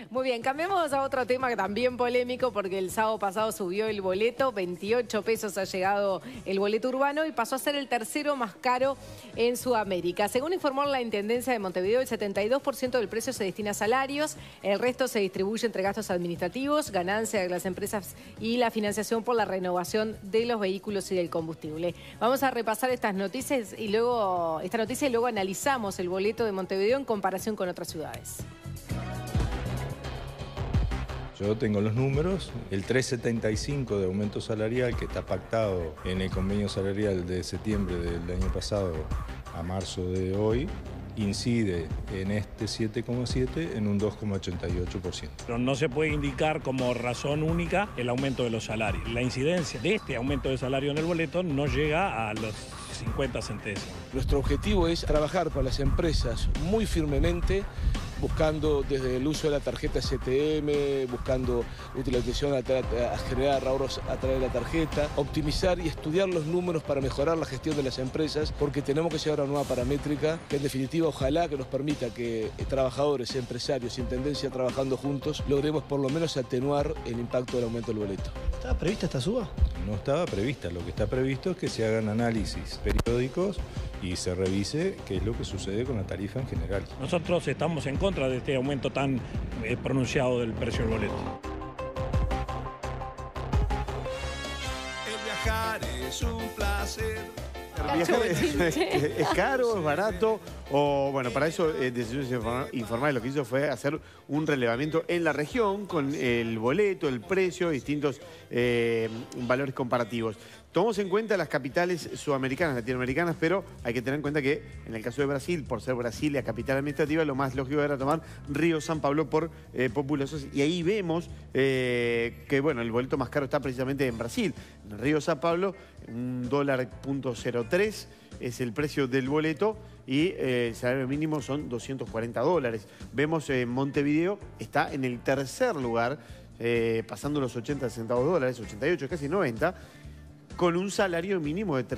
Muy bien, cambiemos a otro tema que también polémico porque el sábado pasado subió el boleto, 28 pesos ha llegado el boleto urbano y pasó a ser el tercero más caro en Sudamérica. Según informó la Intendencia de Montevideo, el 72% del precio se destina a salarios, el resto se distribuye entre gastos administrativos, ganancias de las empresas y la financiación por la renovación de los vehículos y del combustible. Vamos a repasar estas noticias y luego analizamos el boleto de Montevideo en comparación con otras ciudades. Yo tengo los números, el 3,75 de aumento salarial que está pactado en el convenio salarial de septiembre del año pasado a marzo de hoy, incide en este 7,7 en un 2,88%. Pero no se puede indicar como razón única el aumento de los salarios. La incidencia de este aumento de salario en el boleto no llega a los 50 centésimos. Nuestro objetivo es trabajar para las empresas muy firmemente, buscando desde el uso de la tarjeta CTM, buscando utilización a generar ahorros a través de la tarjeta, optimizar y estudiar los números para mejorar la gestión de las empresas, porque tenemos que llegar a una nueva paramétrica que en definitiva ojalá que nos permita que trabajadores, empresarios y intendencia trabajando juntos logremos por lo menos atenuar el impacto del aumento del boleto. ¿Estaba prevista esta suba? No estaba prevista, lo que está previsto es que se hagan análisis periódicos y se revise qué es lo que sucede con la tarifa en general. Nosotros estamos en contra de este aumento tan pronunciado del precio del boleto. El viajar es un placer. Viajar es caro, es barato, o bueno, para eso Decisiones Informales lo que hizo fue hacer un relevamiento en la región con el boleto, el precio, distintos valores comparativos. Tomamos en cuenta las capitales sudamericanas, latinoamericanas, pero hay que tener en cuenta que en el caso de Brasil, por ser Brasil la capital administrativa, lo más lógico era tomar Río San Pablo por población. Y ahí vemos que bueno, el boleto más caro está precisamente en Brasil. En Río San Pablo, $1.03 es el precio del boleto y el salario mínimo son $240. Vemos Montevideo está en el tercer lugar, pasando los 80 centavos, 88, casi 90, con un salario mínimo de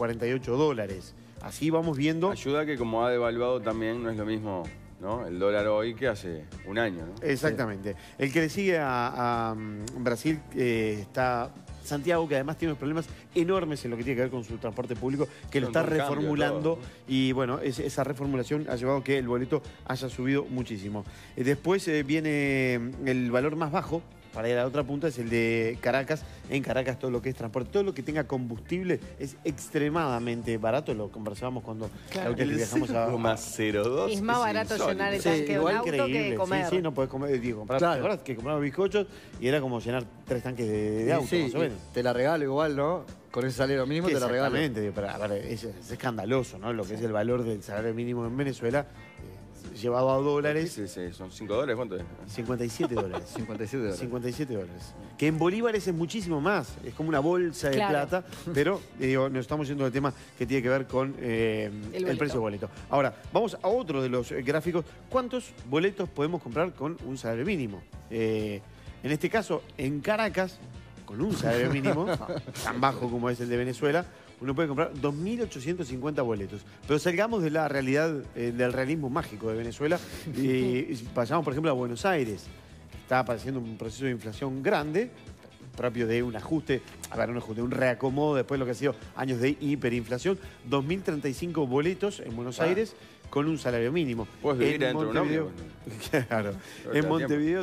$348. Así vamos viendo. Ayuda que como ha devaluado también no es lo mismo, ¿no? El dólar hoy que hace un año, ¿no? Exactamente. Sí. El que le sigue a Brasil está Santiago, que además tiene unos problemas enormes en lo que tiene que ver con su transporte público, que lo está reformulando todo, ¿no? Y bueno, esa reformulación ha llevado a que el boleto haya subido muchísimo. Después viene el valor más bajo, para ir a la otra punta, es el de Caracas. En Caracas todo lo que es transporte, todo lo que tenga combustible es extremadamente barato. Lo conversábamos cuando viajamos a... 0,02. Es más barato llenar el tanque de un auto que comer. Sí, no podés comer, digo, comprar, claro. ¿Te acuerdas que compramos bizcochos y era como llenar 3 tanques de auto, más o menos? Te la regalo igual, ¿no? Con ese salario mínimo te la regalo. Exactamente, pero es escandaloso, ¿no? Lo que es el valor del salario mínimo en Venezuela. Llevado a dólares. Sí, son $5, ¿cuánto es? $57. 57 dólares. 57 dólares. Que en bolívares es muchísimo más. Es como una bolsa de plata. Pero nos estamos yendo del tema que tiene que ver con el precio del boleto. Ahora, vamos a otro de los gráficos. ¿Cuántos boletos podemos comprar con un salario mínimo? En este caso, en Caracas, con un salario mínimo tan bajo como es el de Venezuela, uno puede comprar 2.850 boletos. Pero salgamos de la realidad, del realismo mágico de Venezuela y vayamos, por ejemplo, a Buenos Aires. Está apareciendo un proceso de inflación grande, propio de un ajuste, un reacomodo después de lo que ha sido años de hiperinflación. 2.035 boletos en Buenos Aires con un salario mínimo. Puedes vivir dentro de un ómnibus. Claro. En Montevideo,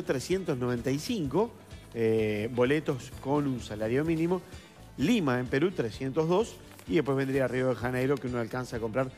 395 boletos con un salario mínimo. Lima, en Perú, 302. Y después vendría Río de Janeiro, que uno alcanza a comprar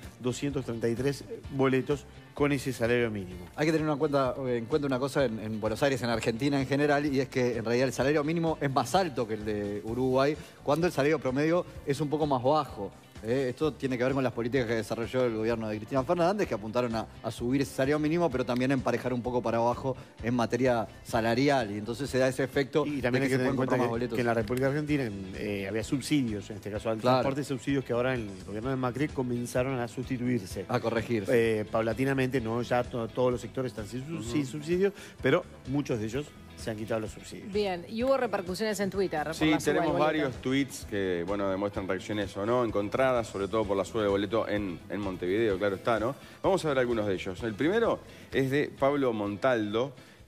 233 boletos con ese salario mínimo. Hay que tener en cuenta una cosa en Buenos Aires, en Argentina en general, y es que en realidad el salario mínimo es más alto que el de Uruguay, cuando el salario promedio es un poco más bajo. Esto tiene que ver con las políticas que desarrolló el gobierno de Cristina Fernández, que apuntaron a subir ese salario mínimo, pero también a emparejar un poco para abajo en materia salarial. Y entonces se da ese efecto. Y también hay que tener en cuenta que en la República Argentina había subsidios, en este caso al transporte, subsidios que ahora en el gobierno de Macri comenzaron a sustituirse. A corregirse. Paulatinamente, no ya todos los sectores están sin subsidios, pero muchos de ellos se han quitado los subsidios. Bien, y hubo repercusiones en Twitter. Sí, tenemos varios tweets que, bueno, demuestran reacciones o no encontradas, sobre todo por la suba de boleto en Montevideo, claro está, ¿no? Vamos a ver algunos de ellos. El primero es de Pablo Montaldo,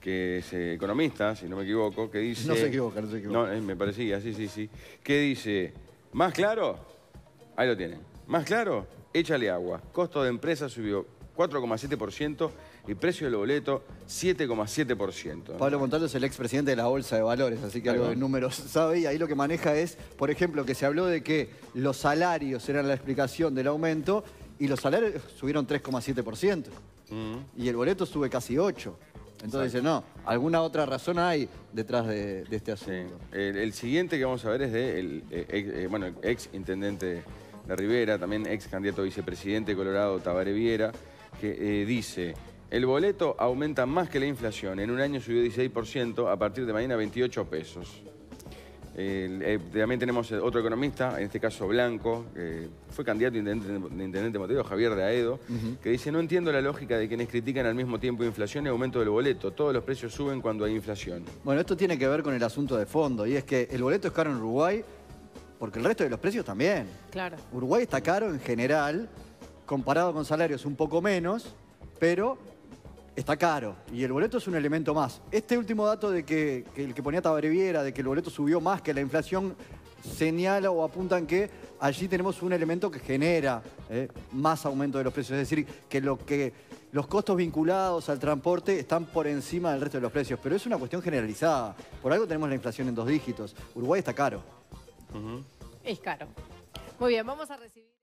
que es economista, si no me equivoco, que dice... No se equivoca, no se equivoca. No, me parecía, sí. Que dice, ¿más claro? Ahí lo tienen. ¿Más claro? Échale agua. Costo de empresa subió 4,7% y precio del boleto 7,7%. Pablo Montalto es el expresidente de la Bolsa de Valores, así que algo de números sabe, y ahí lo que maneja es, por ejemplo, que se habló de que los salarios eran la explicación del aumento y los salarios subieron 3,7%. Y el boleto sube casi 8%. Entonces dice, no, alguna otra razón hay detrás de este asunto. Sí. El siguiente que vamos a ver es del ex intendente de Rivera, también ex candidato a vicepresidente de Colorado, Tabaré Viera, que dice, el boleto aumenta más que la inflación. En un año subió 16%, a partir de mañana 28 pesos. También tenemos otro economista, en este caso Blanco, que fue candidato a intendente de Montevideo, Javier de Aedo, que dice, no entiendo la lógica de quienes critican al mismo tiempo inflación y aumento del boleto. Todos los precios suben cuando hay inflación. Bueno, esto tiene que ver con el asunto de fondo, y es que el boleto es caro en Uruguay porque el resto de los precios también. Claro. Uruguay está caro en general, comparado con salarios un poco menos, pero está caro y el boleto es un elemento más. Este último dato de que el que ponía Tabaré Viera, de que el boleto subió más que la inflación, señala o apunta en que allí tenemos un elemento que genera más aumento de los precios. Es decir, que los costos vinculados al transporte están por encima del resto de los precios. Pero es una cuestión generalizada. Por algo tenemos la inflación en 2 dígitos. Uruguay está caro. Es caro. Muy bien, vamos a recibir...